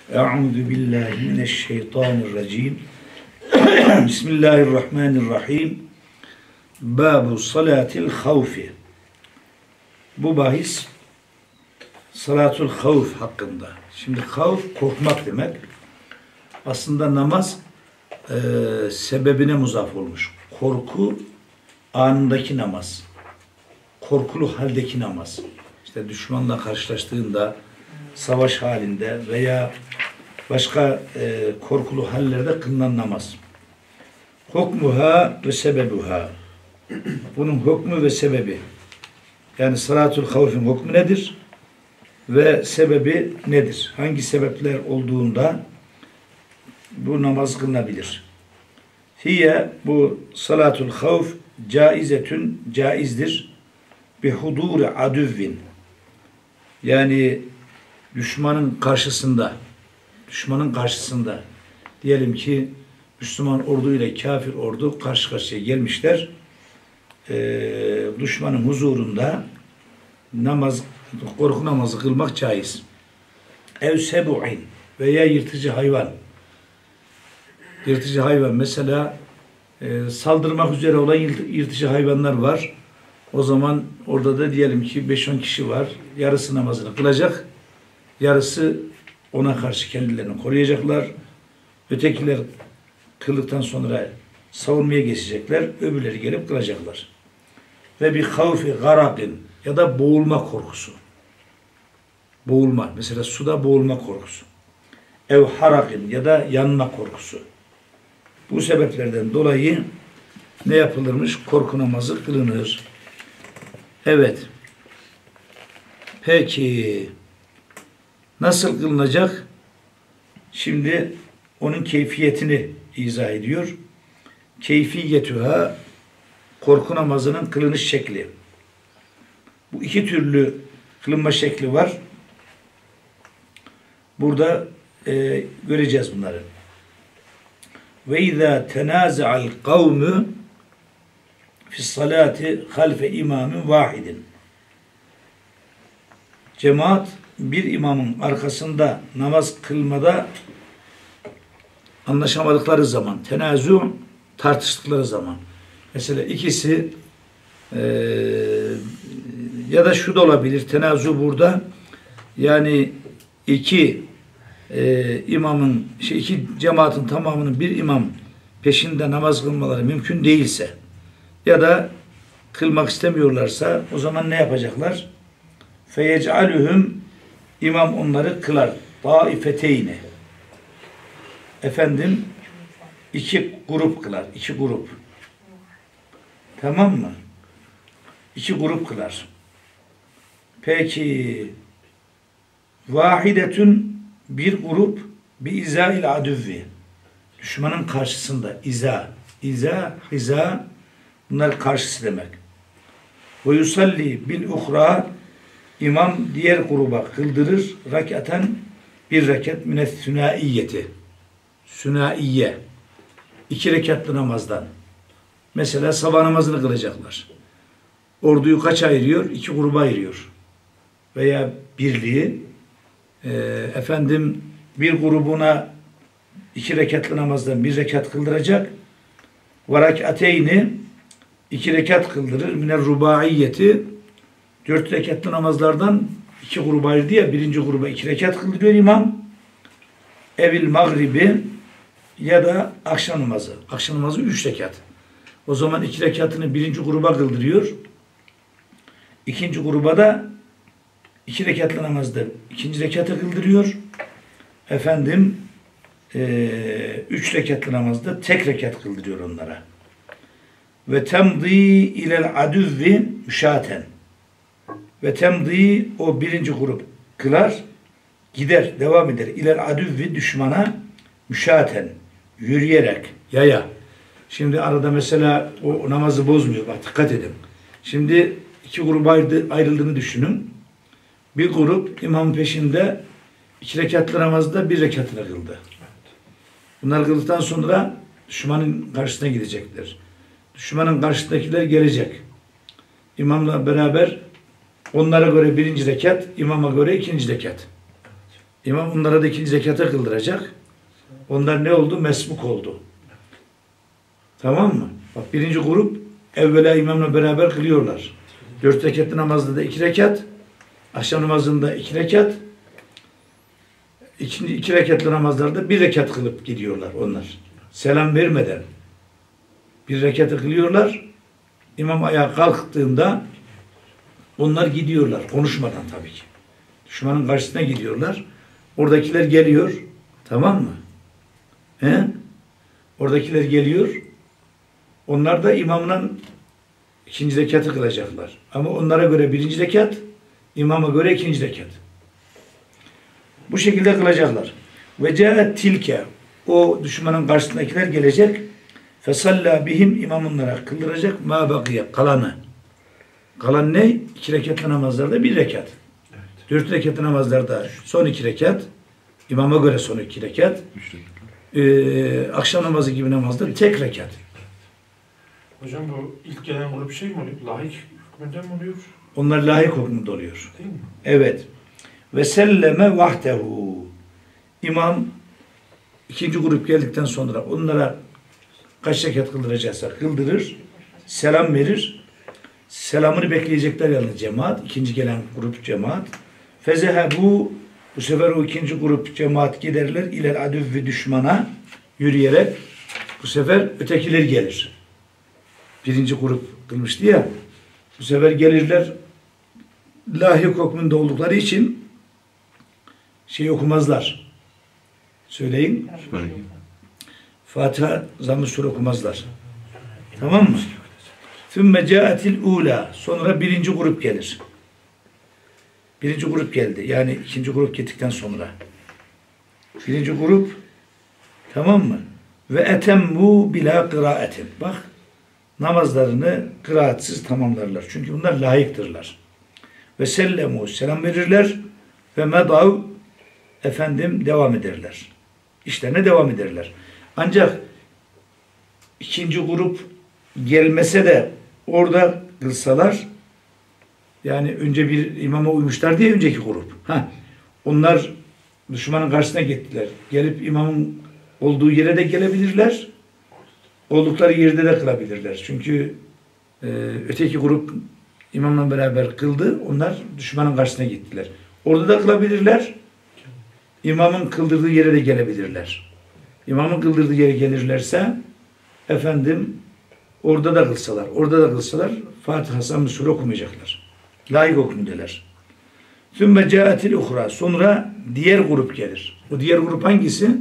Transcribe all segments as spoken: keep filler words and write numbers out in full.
Euzu billahi mineşşeytanirracim. Bismillahirrahmanirrahim. Babu salatil havfi. Bu bahis salatul havf hakkında. Şimdi havf korkmak demek. Aslında namaz e, sebebine muzaf olmuş. Korku anındaki namaz. Korkulu haldeki namaz. İşte düşmanla karşılaştığında, savaş halinde veya başka e, korkulu hallerde kılınan namaz. Hukmuha ve sebebuha. Bunun hukmu ve sebebi. Yani salatul havfin hukmu nedir? Ve sebebi nedir? Hangi sebepler olduğunda bu namaz kılınabilir? Hiye, bu salatul havf caizetün, caizdir. Bi huduri adüvvin. Yani düşmanın karşısında, düşmanın karşısında diyelim ki Müslüman ordu ile kafir ordu karşı karşıya gelmişler. Ee, düşmanın huzurunda namaz, korku namazı kılmak caiz. Ev sebu'in veya yırtıcı hayvan. Yırtıcı hayvan mesela e, saldırmak üzere olan yırtıcı hayvanlar var. O zaman orada da diyelim ki beş on kişi var. Yarısı namazını kılacak. Yarısı ona karşı kendilerini koruyacaklar. Ötekiler kıldıktan sonra savunmaya geçecekler. Öbürleri gelip kılacaklar. Ve bir havfi garakin ya da boğulma korkusu. Boğulma. Mesela suda boğulma korkusu. Ev harakin ya da yanma korkusu. Bu sebeplerden dolayı ne yapılırmış? Korku namazı kılınır. Evet. Peki nasıl kılınacak? Şimdi onun keyfiyetini izah ediyor. Keyfiyetüha, korku namazının kılınış şekli. Bu iki türlü kılınma şekli var. Burada e, göreceğiz bunları. Ve izâ tenâza'al kavmü fi salati halfe imamin vahidin. Cemaat bir imamın arkasında namaz kılmada anlaşamadıkları zaman, tenazu tartıştıkları zaman. Mesela ikisi e, ya da şu da olabilir, tenazu burada yani iki e, imamın, şey, iki cemaatin tamamının bir imam peşinde namaz kılmaları mümkün değilse ya da kılmak istemiyorlarsa o zaman ne yapacaklar? Feyec'alühüm, imam onları kılar. Taifeteyni. Efendim iki grup kılar. iki grup. Tamam mı? İki grup kılar. Peki vahidetün, bir grup bi izail adüvvi. Düşmanın karşısında iza. İza, hiza, bunlar karşısı demek. Ve yusalli bil uhra, İmam diğer gruba kıldırır rakaten, bir rekat mines sünaiyeti. Sünaiye. İki rekatlı namazdan. Mesela sabah namazını kılacaklar. Orduyu kaç ayırıyor? İki gruba ayırıyor. Veya birliği e, efendim bir grubuna iki rekatlı namazdan bir rekat kıldıracak. Ve rakateyni, iki rekat kıldırır. Miner rubaiyeti, dört rekatlı namazlardan iki gruba ayırdı ya, birinci gruba iki rekat kıldırıyor imam. Evil magribi ya da akşam namazı. Akşam namazı üç rekat. O zaman iki rekatını birinci gruba kıldırıyor. İkinci gruba da iki rekatlı namazda ikinci rekatı kıldırıyor. Efendim e, üç rekatlı namazda tek rekat kıldırıyor onlara. Ve temdi ilel adüvvi müşaten. Ve temdi, o birinci grup kılar, gider, devam eder. İler adüvvi, düşmana, müşaten, yürüyerek, yaya. Şimdi arada mesela o namazı bozmuyor. Bak dikkat edin. Şimdi iki gruba ayrıldığını düşünün. Bir grup imamın peşinde iki rekatlı namazda bir rekatını kıldı. Bunlar kıldıktan sonra düşmanın karşısına gidecekler. Düşmanın karşısındakiler gelecek. İmamla beraber onlara göre birinci rekat, imama göre ikinci rekat. İmam onlara da ikinci rekata kıldıracak. Onlar ne oldu? Mesbuk oldu. Tamam mı? Bak birinci grup evvela imamla beraber kılıyorlar. Dört rekatlı namazda da iki rekat. Akşam namazında iki rekat. İkinci iki rekatlı namazlarda bir rekat kılıp gidiyorlar onlar. Selam vermeden. Bir rekatı kılıyorlar. İmam ayağa kalktığında onlar gidiyorlar. Konuşmadan tabii ki. Düşmanın karşısına gidiyorlar. Oradakiler geliyor. Tamam mı? He? Oradakiler geliyor. Onlar da imamla ikinci rekatı kılacaklar. Ama onlara göre birinci rekat, imama göre ikinci rekat. Bu şekilde kılacaklar. Ve câet tilke, o düşmanın karşısındakiler gelecek. Fesallâ bihim, imam onlara kıldıracak. Mâ bakiye, kalanı. Kalan ne? İki rekatlı namazlarda bir rekat. Evet. Dört rekatlı namazlarda son iki rekat. İmama göre son iki rekat. Ee, akşam namazı gibi namazda tek rekat. Hocam bu ilk gelen grup şey mi oluyor? Lahik hükmünden mi oluyor? Onlar lahik hükmünde oluyor. Değil mi? Evet. Ve selleme vahdehu. İmam ikinci grup geldikten sonra onlara kaç rekat kıldıracaksa kıldırır. Selam verir. Selamını bekleyecekler yalnız cemaat. İkinci gelen grup cemaat. Fezehebu, bu sefer o ikinci grup cemaat giderler. İler adüvvi, düşmana yürüyerek. Bu sefer ötekiler gelir. Birinci grup kılmıştı ya. Bu sefer gelirler. Lahik hükmünde oldukları için şey okumazlar. Söyleyin. Fatiha, Zamm-ı Sur okumazlar. Tamam mı? Thümme câetil ûlâ. Sonra birinci grup gelir. Birinci grup geldi. Yani ikinci grup gittikten sonra. Birinci grup, tamam mı? Ve etemmu bila kıraatin. Bak, namazlarını kıraatsiz tamamlarlar. Çünkü bunlar layıktırlar. Ve sellemu, selam verirler. Ve medav, efendim devam ederler. İşlerine devam ederler. Ancak ikinci grup gelmese de orada kılsalar, yani önce bir imama uymuşlar diye önceki grup. Ha, onlar düşmanın karşısına gittiler. Gelip imamın olduğu yere de gelebilirler. Oldukları yerde de kılabilirler. Çünkü e, öteki grup imamla beraber kıldı. Onlar düşmanın karşısına gittiler. Orada da kılabilirler. İmamın kıldırdığı yere de gelebilirler. İmamın kıldırdığı yere gelirlerse efendim orada da kılsalar, orada da kılsalar Fatiha, Zamm-ı Sur okumayacaklar. Layık hükmündeler. Sümme câetil uhra. Sonra diğer grup gelir. O diğer grup hangisi?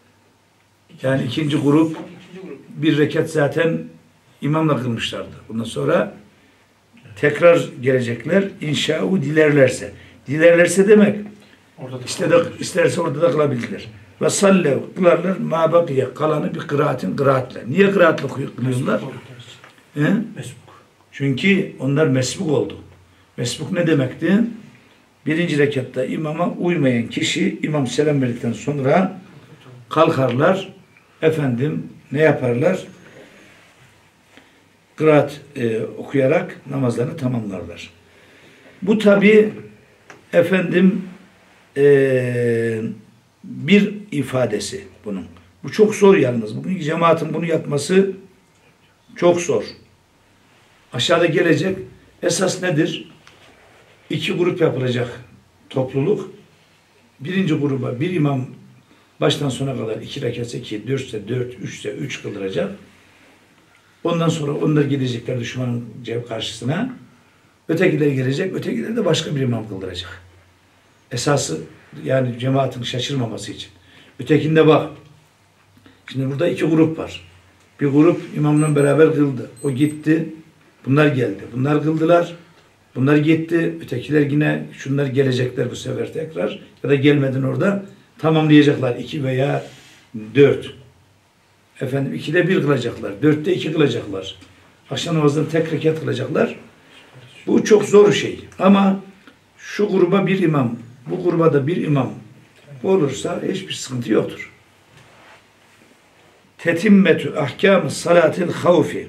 Yani ikinci grup bir rekat zaten imamla kılmışlardı. Bundan sonra tekrar gelecekler. İnşa'u dilerlerse. Dilerlerse demek işte de, isterse orada da kılabilirler. Ve sallev kılarlar ma bakiye, kalanı bir kıraatin kıraatle. Niye kıraatle kılıyorlar? Mesbuk. Çünkü onlar mesbuk oldu. Mesbuk ne demekti? Birinci rekatta imama uymayan kişi imam selam verdikten sonra kalkarlar. Efendim ne yaparlar? Kıraat e, okuyarak namazlarını tamamlarlar. Bu tabi efendim e, bir ifadesi bunun. Bu çok zor yalnız. Bugünkü cemaatin bunu yapması çok zor. Aşağıda gelecek. Esas nedir? İki grup yapılacak topluluk. Birinci gruba bir imam baştan sona kadar iki rekatse iki, dörtse dört, üçse üç kıldıracak. Ondan sonra onlar gidecekler düşmanın karşısına. Ötekiler gelecek. Ötekiler de başka bir imam kıldıracak. Esası yani cemaatin şaşırmaması için. Ötekinde bak. Şimdi burada iki grup var. Bir grup imamla beraber kıldı. O gitti. Bunlar geldi. Bunlar kıldılar. Bunlar gitti. Ötekiler yine şunlar gelecekler bu sefer tekrar. Ya da gelmeden orada tamamlayacaklar. iki veya dört. Efendim ikide bir kılacaklar. Dörtte iki kılacaklar. Akşam namazında tek rekat kılacaklar. Bu çok zor bir şey. Ama şu gruba bir imam, bu gruba da bir imam olursa hiçbir sıkıntı yoktur. Tetimmetü ahkâm-ı salatil havfi.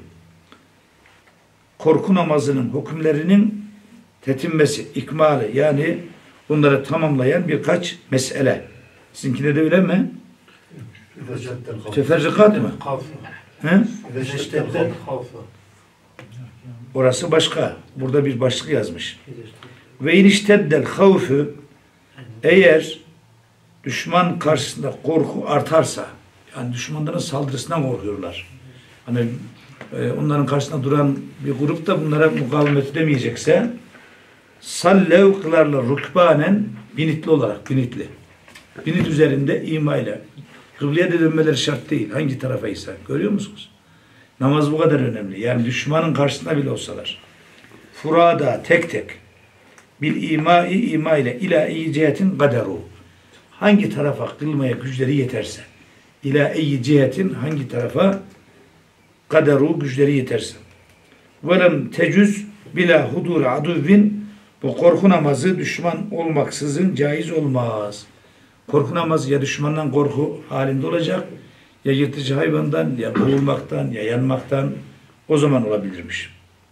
Korku namazının hükümlerinin tetimmesi, ikmali yani bunları tamamlayan birkaç mesele. Sizinkinde de öyle mi? Teferrikat mı? Kalfa. He? Eştetten kalfa. Orası başka. Burada bir başlık yazmış. Ve inişteddel havfu, eğer düşman karşısında korku artarsa, yani düşmanların saldırısından korkuyorlar. Hani e, onların karşısında duran bir grup da bunlara mukavemet edemeyecekse, sallev kılarla rukbanen, binitli olarak, binitli. Binit üzerinde ima ile. Kıbleye de dönmeleri şart değil. Hangi tarafa ise. Görüyor musunuz? Namaz bu kadar önemli. Yani düşmanın karşısında bile olsalar. Furada, tek tek. Bil imai ima ile ila iyi cihetin kaderu. Hangi tarafa kılmaya güçleri yeterse. İla iyi cihetin hangi tarafa kaderu güçleri yeterse. Velem tecüz bila hudur aduvvin, bu korku namazı düşman olmaksızın caiz olmaz. Korku namazı ya düşmandan korku halinde olacak, ya yırtıcı hayvandan, ya boğulmaktan, ya yanmaktan, o zaman olabilirmiş.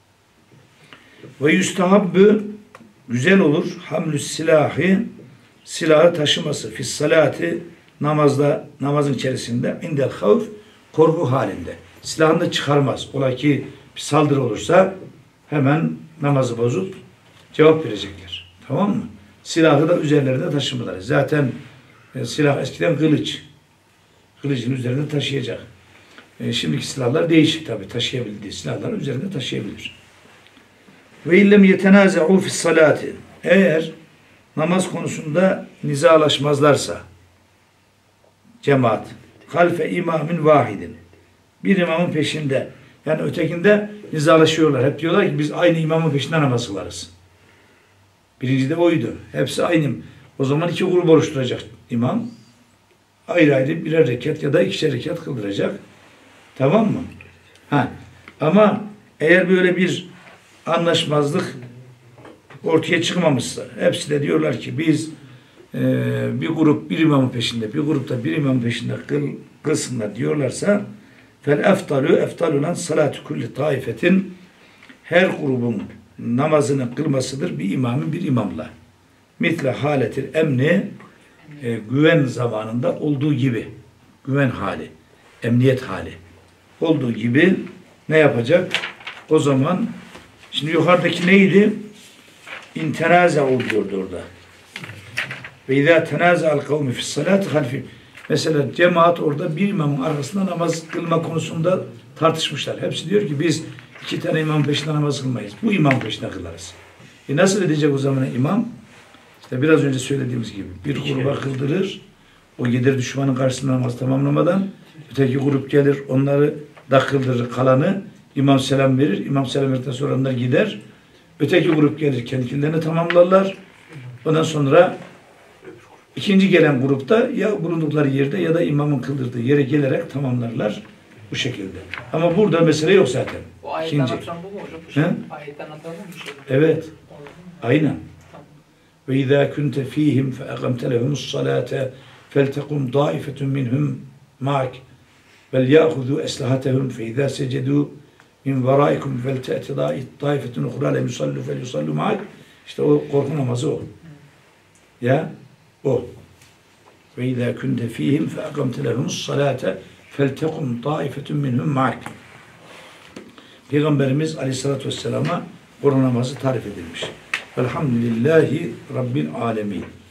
Ve yustahabbü, güzel olur, hamlü silahı, silahı taşıması, fissalati, namazda, namazın içerisinde, indel havf, korku halinde. Silahını da çıkarmaz. Ola ki bir saldırı olursa hemen namazı bozup cevap verecekler. Tamam mı? Silahı da üzerlerinde taşımaları. Zaten e, silah eskiden kılıç. Kılıcın üzerinde taşıyacak. E, şimdiki silahlar değişik tabi. Taşıyabildiği silahları üzerinde taşıyabilir. Ve illem yetenaza'u fis salati. Eğer namaz konusunda nizalaşmazlarsa cemaat halfe imamin vahidin, bir imamın peşinde, yani ötekinde nizalaşıyorlar. Hep diyorlar ki biz aynı imamın peşinde namaz kılarız. Birinci de oydu. Hepsi aynı. O zaman iki grup oluşturacak imam. Ayrı ayrı birer rekat ya da ikişer rekat kıldıracak. Tamam mı? Ha. Ama eğer böyle bir anlaşmazlık ortaya çıkmamışsa, hepsi de diyorlar ki biz e, bir grup bir imamın peşinde, bir grupta bir imamın peşinde kıl, kılsınlar diyorlarsa, fel eftalu eftalulan salatu kulli taifetin, her grubun namazını kılmasıdır bir imamın bir imamla. Mitle haletil emni, e, güven zamanında olduğu gibi, güven hali, emniyet hali olduğu gibi ne yapacak? O zaman şimdi yukarıdaki neydi? İntenaza oluyordu orada. Ve izâ tenâza'al kavmi fissalâti halfî. Mesela cemaat orada bir imamın arkasında namaz kılma konusunda tartışmışlar. Hepsi diyor ki biz iki tane imamın peşinde namaz kılmayız. Bu imam peşinde kılarız. E nasıl edecek o zaman imam? İşte biraz önce söylediğimiz gibi bir gruba kıldırır. O gider düşmanın karşısında namaz tamamlamadan. Öteki grup gelir onları da kıldırır, kalanı. İmam selam verir. İmam selam verdikten sonra onlar gider. Öteki grup gelir, kendilerini tamamlarlar. Ondan sonra ikinci gelen grupta ya bulundukları yerde ya da imamın kıldırdığı yere gelerek tamamlarlar bu şekilde. Ama burada mesele yok zaten. O ayetten İkinci. atılan bu mu hocam? He? Ayetten atılan bu mu? Evet. Aynen. Ve izâ kunte fîhim fe eqamte lehumus salâte feltekum dâifetun minhum ma'ak vel yâhudû eslahatehum fe izâ secedû min verâikum vel te'ti dâifetun uhrâ lem yusallu fel yusallu ma'ak. İşte o korku namazı o. Ya o. Ve izâ kunte fîhim fe eqamte lehumus salâte feltekum dâifetun minhum ma'ak. Peygamberimiz Aleyhisselatü Vesselam'a korku namazı tarif edilmiş. Elhamdülillahi Rabbil alemin.